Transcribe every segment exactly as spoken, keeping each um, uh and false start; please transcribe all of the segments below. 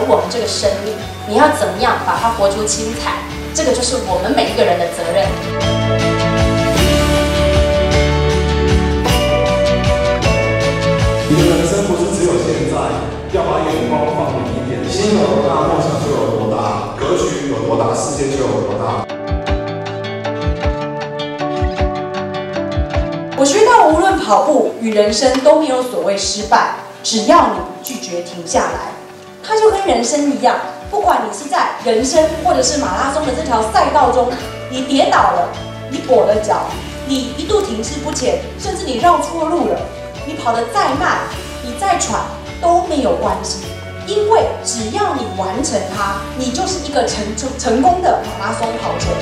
我们这个生命，你要怎么样把它活出精彩？这个就是我们每一个人的责任。 你的人生不是只有现在，要把眼光放远一点。心有多大，梦想就有多大；格局有多大，世界就有多大。 我学到，无论跑步与人生都没有所谓失败，只要你拒绝停下来。它就跟人生一样，不管你是在人生或者是马拉松的这条赛道中，你跌倒了，你跛了脚，你一度停滞不前，甚至你绕错路了，你跑得再慢，你再喘都没有关系，因为只要你完成它，你就是一个成成功的马拉松跑者。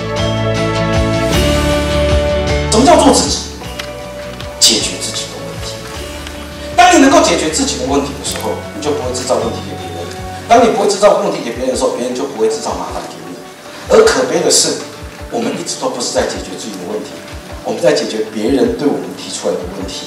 什么叫做自己？解决自己的问题。当你能够解决自己的问题的时候，你就不会制造问题给别人。当你不会制造问题给别人的时候，别人就不会制造麻烦给你。而可悲的是，我们一直都不是在解决自己的问题，我们在解决别人对我们提出来的问题。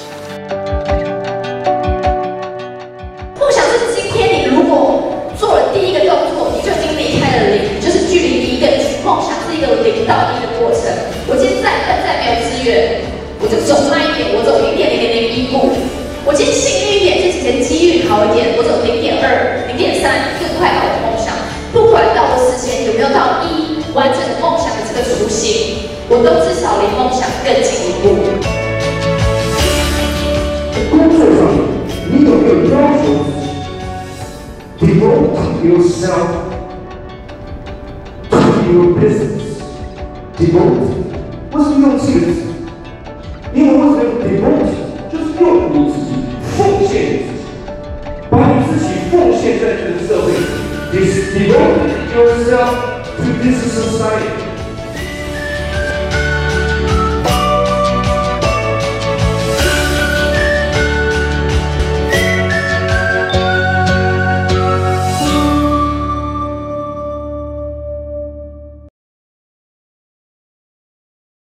梦想就是今天你如果做了第一个动作，你就已经离开了零，就是距离第一个梦想是一个零到一的过程。我今天再笨再没有资源，我就走慢一点，我走零点零零零一步。我今天幸运一点，这几天机遇好一点，我走零点二、零点三，更快到我的梦想。不管到的时间有没有到一，完整的梦想的这个雏形，我都至少离梦想更近一步。 工作上，你有没有要求自己 ？Devote yourself to your business. Devote， 为什么用这个字？因为为什么用 devote？就是用你自己，奉献你自己，把你自己奉献在这个社会。Devote yourself to this society.